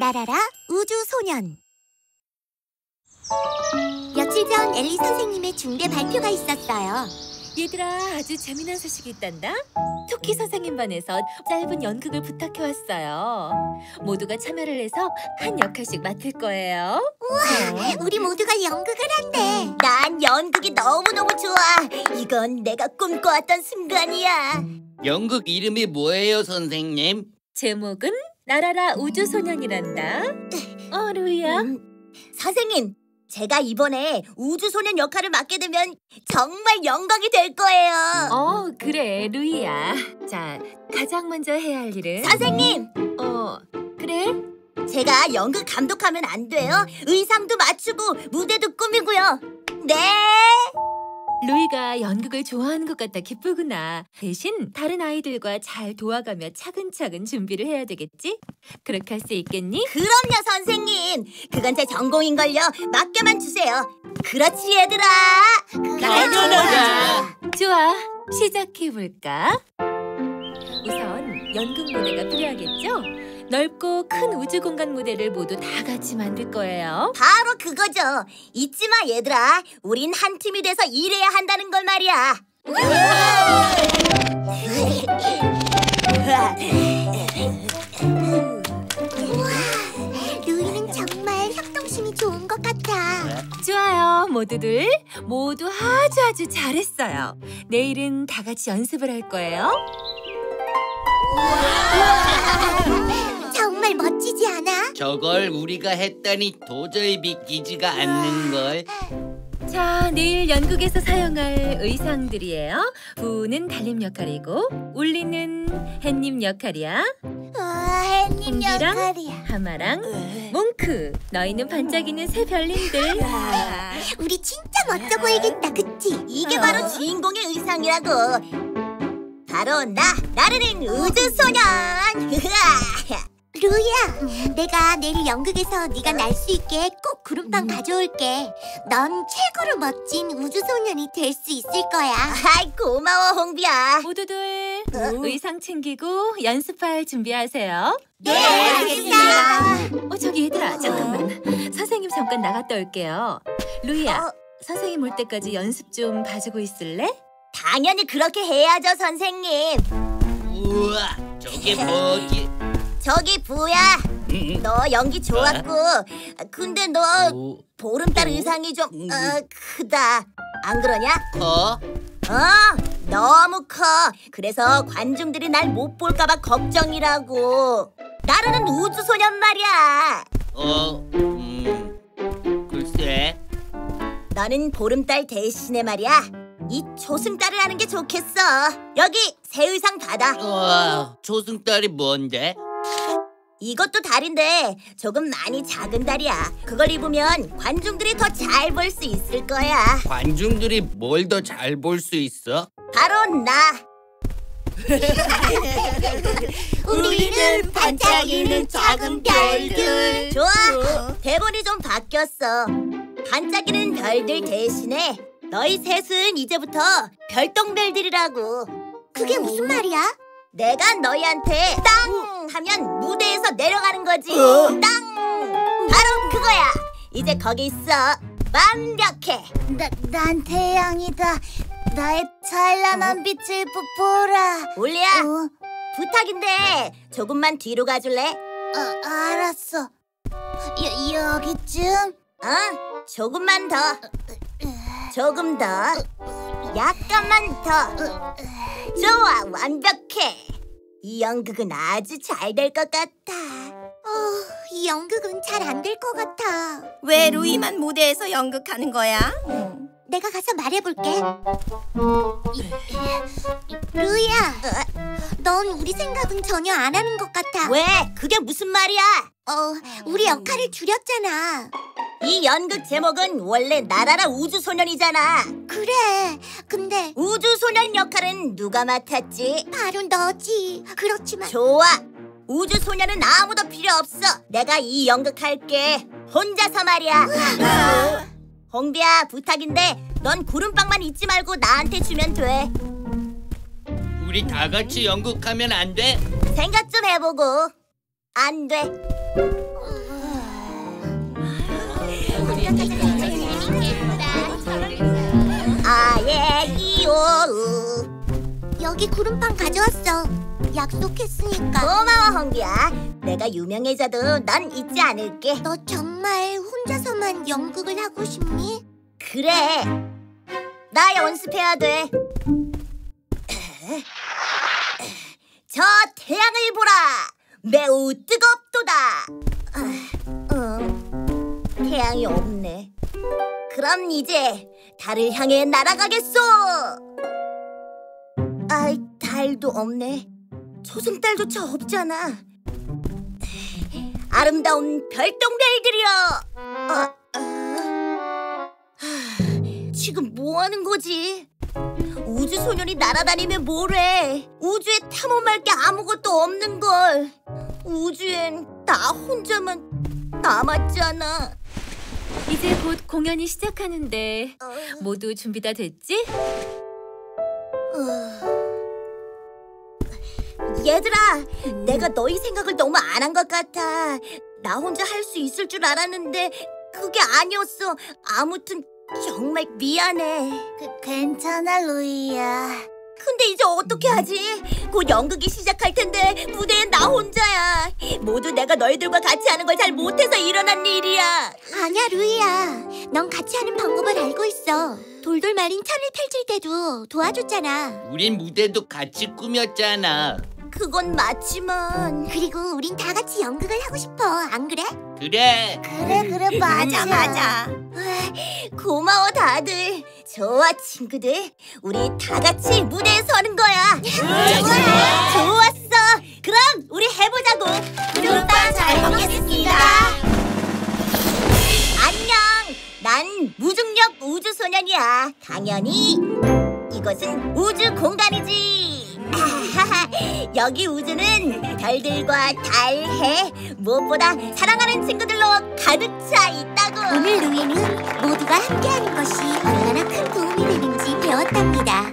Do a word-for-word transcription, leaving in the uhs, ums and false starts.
나라라 우주소년. 며칠 전 엘리 선생님의 중대 발표가 있었어요. 얘들아, 아주 재미난 소식이 있단다. 토끼 선생님 반에서 짧은 연극을 부탁해왔어요. 모두가 참여를 해서 한 역할씩 맡을 거예요. 우와, 어? 우리 모두가 연극을 한대. 난 연극이 너무너무 좋아. 이건 내가 꿈꿔왔던 순간이야. 연극 이름이 뭐예요, 선생님? 제목은 나라라 우주소년이란다. 어, 루이야? 음, 선생님, 제가 이번에 우주소년 역할을 맡게 되면 정말 영광이 될 거예요. 어, 그래, 루이야. 자, 가장 먼저 해야 할 일은? 선생님! 어, 그래? 제가 연극 감독하면 안 돼요? 의상도 맞추고 무대도 꾸미고요. 네! 루이가 연극을 좋아하는 것 같아 기쁘구나. 대신 다른 아이들과 잘 도와가며 차근차근 준비를 해야 되겠지? 그렇게 할 수 있겠니? 그럼요, 선생님. 그건 제 전공인걸요. 맡겨만 주세요. 그렇지, 얘들아. 당연하다. 좋아, 시작해볼까? 우선 연극 무대가 필요하겠죠? 넓고 큰 우주 공간 무대를 모두 다 같이 만들 거예요. 바로 그거죠. 잊지 마, 얘들아. 우린 한 팀이 돼서 일해야 한다는 걸 말이야. 루이는 정말 협동심이 좋은 것 같아. 좋아요, 모두들. 모두 아주 아주 잘했어요. 내일은 다 같이 연습을 할 거예요. 정말 멋지지 않아? 저걸 우리가 했다니 도저히 믿기지가 않는걸. 자, 내일 연극에서 사용할 의상들이에요. 부는 달님 역할이고 울리는 햇님 역할이야. 와, 햇님 공기랑 역할이야. 하마랑 몽크, 너희는 반짝이는 새 별님들. 우리 진짜 멋져 보이겠다, 그치? 이게 바로 주인공의 의상이라고. 바로 나, 나르는 우주소년. 루이야, 내가 내일 연극에서 네가 날 수 있게 꼭 구름빵 가져올게. 넌 최고로 멋진 우주소년이 될 수 있을 거야. 아이, 고마워, 홍비야. 모두들 의상 챙기고 연습할 준비하세요. 네, 알겠습니다. 어, 저기 얘들아, 잠깐만. 선생님 잠깐 나갔다 올게요. 루이야, 어? 선생님 올 때까지 연습 좀 봐주고 있을래? 당연히 그렇게 해야죠, 선생님. 우와, 저게 뭐지? 저기 부야, 너 연기 좋았고, 근데 너 오, 보름달 의상이 좀 어, 크다. 안 그러냐? 커? 어, 너무 커. 그래서 관중들이 날 못 볼까 봐 걱정이라고. 나르는 우주소년 말이야. 어, 음, 글쎄. 너는 보름달 대신에 말이야, 이 초승달을 하는 게 좋겠어. 여기 새 의상 받아. 우와, 초승달이 뭔데? 이것도 달인데 조금 많이 작은 달이야. 그걸 입으면 관중들이 더 잘 볼 수 있을 거야. 관중들이 뭘 더 잘 볼 수 있어? 바로 나. 우리는 반짝이는 작은 별들. 좋아, 대본이 좀 바뀌었어. 반짝이는 별들 대신에 너희 셋은 이제부터 별똥별들이라고. 그게 무슨 말이야? 내가 너희한테 땅 하면 무대에서 내려가는 거지. 땅! 바로 그거야. 이제 거기 있어. 완벽해. 나, 난 태양이다. 나의 찬란한 빛을 보, 보라. 올리야, 어, 부탁인데 조금만 뒤로 가줄래? 어, 알았어. 여, 여기쯤? 어? 조금만 더. 조금 더. 약간만 더. 좋아, 완벽해. 이 연극은 아주 잘 될 것 같아. 어, 이 연극은 잘 안 될 것 같아. 왜 루이만 무대에서 연극하는 거야? 내가 가서 말해볼게. 루이야, 넌 우리 생각은 전혀 안 하는 것 같아. 왜? 그게 무슨 말이야? 어, 우리 역할을 줄였잖아. 이 연극 제목은 원래 나라라 우주소년이잖아. 그래, 근데 우주소년 역할은 누가 맡았지? 바로 너지. 그렇지만 좋아, 우주소년은 아무도 필요 없어. 내가 이 연극 할게. 혼자서 말이야. 홍비야, 부탁인데 넌 구름빵만 잊지 말고 나한테 주면 돼. 우리 다 같이 연극하면 안 돼? 생각 좀 해보고. 안 돼. 아예 이오우. 여기 구름빵 가져왔어. 약속했으니까. 고마워 홍비야. 내가 유명해져도 넌 잊지 않을게. 너 정말 혼자서만 연극을 하고 싶니? 그래. 나 연습해야 돼. 저 태양을 보라. 매우 뜨겁도다. 아, 어, 태양이 없네. 그럼 이제 달을 향해 날아가겠소. 아이, 달도 없네. 초승달조차 없잖아. 아름다운 별똥별들이여. 아, 아, 지금 뭐 하는 거지? 우주소년이 날아다니면 뭐래? 우주에 탐험할 게 아무것도 없는 걸. 우주엔 나 혼자만 남았잖아. 이제 곧 공연이 시작하는데 어, 모두 준비 다 됐지? 어. 얘들아, 내가 너희 생각을 너무 안 한 것 같아. 나 혼자 할 수 있을 줄 알았는데 그게 아니었어. 아무튼 정말 미안해. 그, 괜찮아, 루이야. 근데 이제 어떻게 하지? 곧 연극이 시작할 텐데 무대엔 나 혼자야. 모두 내가 너희들과 같이 하는 걸 잘 못해서 일어난 일이야. 아니야, 루이야. 넌 같이 하는 방법을 알고 있어. 돌돌 말인 천을 펼칠 때도 도와줬잖아. 우린 무대도 같이 꾸몄잖아. 그건 맞지만. 그리고 우린 다 같이 연극을 하고 싶어. 안 그래? 그래. 그래, 그래, 맞아 맞아. 고마워 다들. 좋아 친구들. 우리 다 같이 무대에 서는 거야. 좋아. 좋았어. 그럼 우리 해보자고. 구름빵 잘 먹겠습니다. 안녕. 난 무중력 우주소년이야. 당연히 이것은 우주 공간이지. 여기 우주는 별들과 달, 해, 무엇보다 사랑하는 친구들로 가득 차 있다고. 오늘 루이는 모두가 함께하는 것이 얼마나 큰 도움이 되는지 배웠답니다.